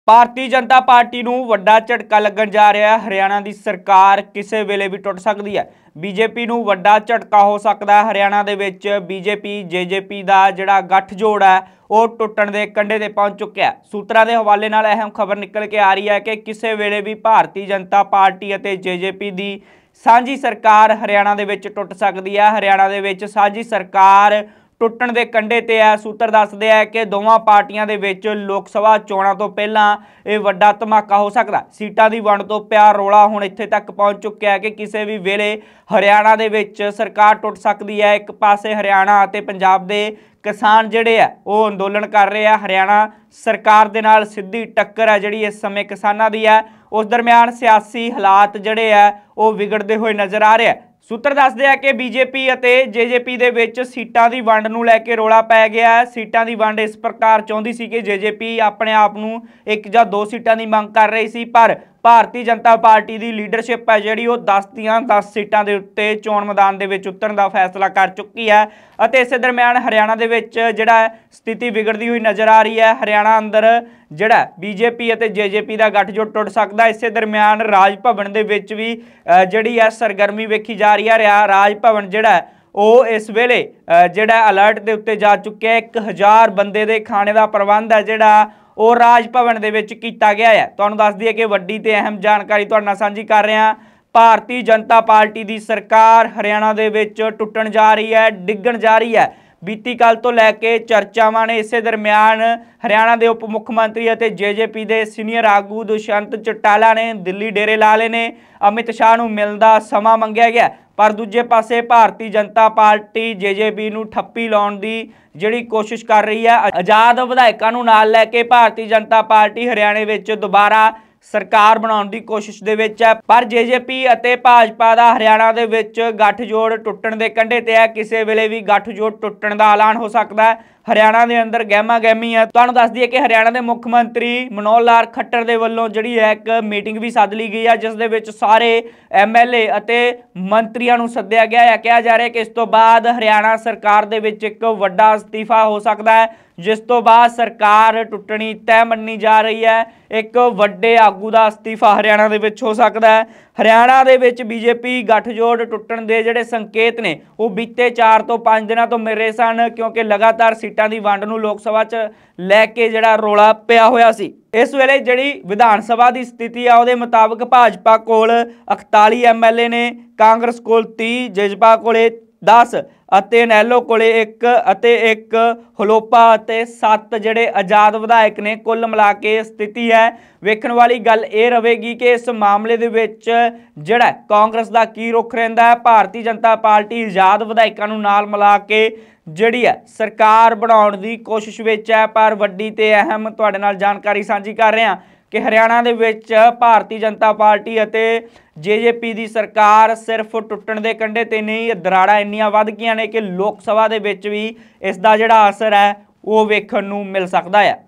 Bharatiya Janata party ਨੂੰ ਵੱਡਾ ਝਟਕਾ ਲੱਗਣ ਜਾ ਰਿਹਾ ਹੈ। ਹਰਿਆਣਾ ਦੀ ਸਰਕਾਰ ਕਿਸੇ ਵੇਲੇ ਵੀ ਟੁੱਟ ਸਕਦੀ ਹੈ। ਬੀਜੇਪੀ ਨੂੰ ਵੱਡਾ ਝਟਕਾ ਹੋ ਸਕਦਾ ਹੈ। ਹਰਿਆਣਾ ਦੇ ਵਿੱਚ ਬੀਜੇਪੀ ਜੇਜੇਪੀ ਦਾ ਜਿਹੜਾ ਗੱਠਜੋੜ ਹੈ ਉਹ ਟੁੱਟਣ ਦੇ ਕੰਢੇ ਤੇ ਪਹੁੰਚ ਚੁੱਕਿਆ ਹੈ। ਸੂਤਰਾਂ ਦੇ ਹਵਾਲੇ ਨਾਲ ਅਹਿਮ ਖਬਰ ਨਿਕਲ ਕੇ ਆ ਰਹੀ ਹੈ ਕਿ ਕਿਸੇ ਵੇਲੇ ਵੀ ਭਾਰਤੀ ਜਨਤਾ ਪਾਰਟੀ ਅਤੇ ਜੇਜੇਪੀ ਦੀ ਸਾਂਝੀ ਸਰਕਾਰ ਹਰਿਆਣਾ ਦੇ ਵਿੱਚ ਟੁੱਟ ਸਕਦੀ ਹੈ। ਹਰਿਆਣਾ ਦੇ ਵਿੱਚ ਸਾਂਝੀ ਸਰਕਾਰ ਟੁੱਟਣ ਦੇ ਕੰਢੇ ਤੇ ਹੈ। ਸੂਤਰ ਦੱਸਦੇ ਆ ਕਿ ਦੋਵਾਂ ਪਾਰਟੀਆਂ ਦੇ ਵਿੱਚ ਲੋਕ ਸਭਾ ਚੋਣਾਂ ਤੋਂ ਪਹਿਲਾਂ ਇਹ ਵੱਡਾ ਧਮਾਕਾ ਹੋ ਸਕਦਾ। ਸੀਟਾਂ ਦੀ ਵੰਡ ਤੋਂ ਪਿਆ ਰੌਲਾ ਹੁਣ ਇੱਥੇ ਤੱਕ ਪਹੁੰਚ ਚੁੱਕਿਆ ਹੈ ਕਿ ਕਿਸੇ ਵੀ ਵੇਲੇ ਹਰਿਆਣਾ ਦੇ ਵਿੱਚ ਸਰਕਾਰ ਟੁੱਟ ਸਕਦੀ ਹੈ। ਇੱਕ ਪਾਸੇ ਹਰਿਆਣਾ ਅਤੇ ਪੰਜਾਬ ਦੇ ਕਿਸਾਨ ਜਿਹੜੇ ਆ ਉਹ ਅੰਦੋਲਨ ਕਰ ਰਹੇ ਆ। ਹਰਿਆਣਾ ਸਰਕਾਰ ਦੇ ਨਾਲ ਸਿੱਧੀ ਟੱਕਰ ਹੈ ਜਿਹੜੀ ਇਸ ਸਮੇਂ ਕਿਸਾਨਾਂ ਦੀ ਹੈ। ਉਸ ਦਰਮਿਆਨ ਸਿਆਸੀ ਹਾਲਾਤ ਜਿਹੜੇ ਆ ਉਹ ਵਿਗੜਦੇ ਹੋਏ ਨਜ਼ਰ ਆ ਰਹੇ ਆ। ਸੂਤਰ ਦੱਸਦੇ ਆ ਕਿ ਬੀਜੇਪੀ ਅਤੇ ਜੇਜੇਪੀ ਦੇ ਵਿੱਚ ਸੀਟਾਂ ਦੀ ਵੰਡ ਨੂੰ ਲੈ ਕੇ ਰੌਲਾ ਪੈ ਗਿਆ ਹੈ। ਸੀਟਾਂ ਦੀ ਵੰਡ ਇਸ ਪ੍ਰਕਾਰ ਚਾਹੁੰਦੀ ਸੀ ਕਿ ਜੇਜੇਪੀ ਆਪਣੇ ਆਪ ਨੂੰ 1 ਜਾਂ 2 ਸੀਟਾਂ ਦੀ ਮੰਗ ਕਰ ਰਹੀ ਸੀ, ਪਰ ਭਾਰਤੀ ਜਨਤਾ ਪਾਰਟੀ ਦੀ ਲੀਡਰਸ਼ਿਪ ਹੈ ਜਿਹੜੀ ਉਹ 10 ਦੀਆਂ 10 ਸੀਟਾਂ ਦੇ ਉੱਤੇ ਚੋਣ ਮੈਦਾਨ ਦੇ ਵਿੱਚ ਉਤਰਨ ਦਾ ਫੈਸਲਾ ਕਰ ਚੁੱਕੀ ਹੈ। ਅਤੇ ਇਸੇ ਦਰਮਿਆਨ ਹਰਿਆਣਾ ਦੇ ਵਿੱਚ ਜਿਹੜਾ ਸਥਿਤੀ ਵਿਗੜਦੀ ਹੋਈ ਨਜ਼ਰ ਆ ਰਹੀ ਹੈ। ਹਰਿਆਣਾ ਅੰਦਰ ਜਿਹੜਾ ਬੀਜੇਪੀ ਅਤੇ ਜੇਜੇਪੀ ਦਾ ਗੱਠਜੋੜ ਟੁੱਟ ਸਕਦਾ। ਇਸੇ ਦਰਮਿਆਨ ਰਾਜ ਭਵਨ ਦੇ ਵਿੱਚ ਵੀ ਜਿਹੜੀ ਹੈ ਸਰਗਰਮੀ ਵੇਖੀ ਜਾ ਰਹੀ ਹੈ। ਰਾਜ ਭਵਨ ਜਿਹੜਾ ਉਹ ਇਸ ਵੇਲੇ ਜਿਹੜਾ ਅਲਰਟ ਦੇ ਉੱਤੇ ਜਾ ਚੁੱਕਿਆ। 1000 ਬੰਦੇ ਦੇ ਖਾਣੇ ਦਾ ਪ੍ਰਬੰਧ ਹੈ ਜਿਹੜਾ ਉਹ ਰਾਜ ਭਵਨ ਦੇ ਵਿੱਚ ਕੀਤਾ ਗਿਆ ਹੈ। ਤੁਹਾਨੂੰ ਦੱਸ ਦਈਏ ਕਿ ਵੱਡੀ ਤੇ ਅਹਿਮ ਜਾਣਕਾਰੀ ਤੁਹਾਡੇ ਨਾਲ ਸਾਂਝੀ ਕਰ ਰਹੇ ਹਾਂ। ਭਾਰਤੀ ਜਨਤਾ ਪਾਰਟੀ ਦੀ ਸਰਕਾਰ ਹਰਿਆਣਾ ਦੇ ਵਿੱਚ ਟੁੱਟਣ ਜਾ ਰਹੀ ਹੈ, ਡਿੱਗਣ ਜਾ ਰਹੀ ਹੈ। ਬੀਤੀ ਕੱਲ ਤੋਂ ਲੈ ਕੇ ਚਰਚਾਵਾਂ ਨੇ। ਇਸੇ ਦਰਮਿਆਨ ਹਰਿਆਣਾ ਦੇ ਉਪ ਮੁੱਖ ਮੰਤਰੀ ਅਤੇ ਜੇਜੇਪੀ ਦੇ ਸੀਨੀਅਰ ਆਗੂ ਦੁਸ਼ਯੰਤ ਚੌਟਾਲਾ ਨੇ ਦਿੱਲੀ ਡੇਰੇ ਲਾ ਲਏ ਨੇ। ਅਮਿਤ ਸ਼ਾਹ ਨੂੰ ਮਿਲਣ ਦਾ ਸਮਾਂ ਮੰਗਿਆ ਗਿਆ, ਪਰ ਦੂਜੇ ਪਾਸੇ ਭਾਰਤੀ ਜਨਤਾ ਪਾਰਟੀ ਜੇਜੇਪੀ ਨੂੰ ਠੱਪੀ ਲਾਉਣ ਦੀ ਜਿਹੜੀ ਕੋਸ਼ਿਸ਼ ਕਰ ਰਹੀ ਹੈ। ਆਜ਼ਾਦ ਵਿਧਾਇਕਾਂ ਨੂੰ ਨਾਲ ਲੈ ਕੇ ਭਾਰਤੀ ਜਨਤਾ ਪਾਰਟੀ ਹਰਿਆਣੇ ਵਿੱਚ ਦੁਬਾਰਾ ਸਰਕਾਰ ਬਣਾਉਣ ਦੀ ਕੋਸ਼ਿਸ਼ ਦੇ ਵਿੱਚ ਹੈ, ਪਰ ਜੇਜੇਪੀ ਅਤੇ ਭਾਜਪਾ ਦਾ ਹਰਿਆਣਾ ਦੇ ਵਿੱਚ ਗੱਠਜੋੜ ਟੁੱਟਣ ਦੇ ਕੰਢੇ ਤੇ ਹੈ। ਕਿਸੇ ਵੇਲੇ ਵੀ ਗੱਠਜੋੜ ਟੁੱਟਣ ਦਾ ਐਲਾਨ ਹੋ ਸਕਦਾ ਹੈ। ਹਰਿਆਣਾ ਦੇ ਅੰਦਰ ਗਹਿਮਾ ਗਹਿਮੀ ਹੈ। ਤੁਹਾਨੂੰ ਦੱਸ ਦਈਏ ਕਿ ਹਰਿਆਣਾ ਦੇ ਮੁੱਖ ਮੰਤਰੀ ਮਨੋਹਰ ਲਾਲ ਖੱਟਰ ਦੇ ਵੱਲੋਂ ਜਿਹੜੀ ਹੈ ਇੱਕ ਮੀਟਿੰਗ ਵੀ ਸੱਦ ਲਈ ਗਈ ਹੈ, ਜਿਸ ਦੇ ਵਿੱਚ ਸਾਰੇ MLA ਅਤੇ ਮੰਤਰੀਆਂ ਨੂੰ ਸੱਦਿਆ ਗਿਆ ਹੈ। ਕਿਹਾ ਜਾ ਰਿਹਾ ਕਿ ਇਸ ਤੋਂ ਬਾਅਦ ਹਰਿਆਣਾ ਸਰਕਾਰ ਦੇ ਵਿੱਚ ਇੱਕ ਵੱਡਾ ਅਸਤੀਫਾ ਹੋ ਸਕਦਾ ਹੈ, ਜਿਸ ਤੋਂ ਬਾਅਦ ਸਰਕਾਰ ਟੁੱਟਣੀ ਤੈਅ ਮੰਨੀ ਜਾ ਰਹੀ ਹੈ। ਇੱਕ ਵੱਡੇ ਆਗੂ ਦਾ ਅਸਤੀਫਾ ਹਰਿਆਣਾ ਦੇ ਵਿੱਚ ਹੋ ਸਕਦਾ ਹੈ। ਹਰਿਆਣਾ ਦੇ ਵਿੱਚ ਬੀਜੇਪੀ ਗੱਠਜੋੜ ਟੁੱਟਣ ਦੇ ਜਿਹੜੇ ਸੰਕੇਤ ਨੇ ਉਹ ਬੀਤੇ 4 ਤੋਂ 5 ਦਿਨਾਂ ਤੋਂ ਮਿਲ ਰਹੇ ਸਨ, ਕਿਉਂਕਿ ਲਗਾਤਾਰ ਸੀਟਾਂ ਦੀ ਵੰਡ ਨੂੰ ਲੋਕ ਸਭਾ 'ਚ ਲੈ ਕੇ ਜਿਹੜਾ ਰੌਲਾ ਪਿਆ ਹੋਇਆ ਸੀ। ਇਸ ਵੇਲੇ ਜਿਹੜੀ ਵਿਧਾਨ ਸਭਾ ਦੀ ਸਥਿਤੀ ਆ ਉਹਦੇ ਮੁਤਾਬਕ ਭਾਜਪਾ ਕੋਲ 41 MLA ਨੇ, ਕਾਂਗਰਸ ਕੋਲ 30, ਜੇਜੇਪੀ ਕੋਲੇ 10 ਅਤੇ ਨੈਲੋ ਕੋਲੇ 1 ਅਤੇ 1 ਹਲੋਪਾ ਅਤੇ 7 ਜਿਹੜੇ ਆਜ਼ਾਦ ਵਿਧਾਇਕ ਨੇ। ਕੁੱਲ ਮਿਲਾ ਕੇ ਸਥਿਤੀ ਹੈ। ਵੇਖਣ ਵਾਲੀ ਗੱਲ ਇਹ ਰਹੇਗੀ ਕਿ ਇਸ ਮਾਮਲੇ ਦੇ ਵਿੱਚ ਜਿਹੜਾ ਕਾਂਗਰਸ ਦਾ ਕੀ ਰੁਖ ਰਹਿੰਦਾ ਹੈ। ਭਾਰਤੀ ਜਨਤਾ ਪਾਰਟੀ ਆਜ਼ਾਦ ਵਿਧਾਇਕਾਂ ਨੂੰ ਨਾਲ ਮਿਲਾ ਕੇ ਜਿਹੜੀ ਹੈ ਸਰਕਾਰ ਬਣਾਉਣ ਦੀ ਕੋਸ਼ਿਸ਼ ਵਿੱਚ ਹੈ, ਪਰ ਵੱਡੀ ਤੇ ਅਹਿਮ ਤੁਹਾਡੇ ਨਾਲ ਜਾਣਕਾਰੀ ਸਾਂਝੀ ਕਰ ਰਹੇ ਹਾਂ ਕਿ ਹਰਿਆਣਾ ਦੇ ਵਿੱਚ ਭਾਰਤੀ ਜਨਤਾ ਪਾਰਟੀ ਅਤੇ ਜੇਜੇਪੀ ਦੀ ਸਰਕਾਰ ਸਿਰਫ ਟੁੱਟਣ ਦੇ ਕੰਢੇ ਤੇ ਨਹੀਂ, ਦਰਾੜਾਂ ਇੰਨੀਆਂ ਵੱਧ ਗਈਆਂ ਨੇ ਕਿ ਲੋਕ ਸਭਾ ਦੇ ਵਿੱਚ ਵੀ ਇਸ ਦਾ ਜਿਹੜਾ ਅਸਰ ਹੈ ਉਹ ਵੇਖਣ ਨੂੰ ਮਿਲ ਸਕਦਾ ਹੈ।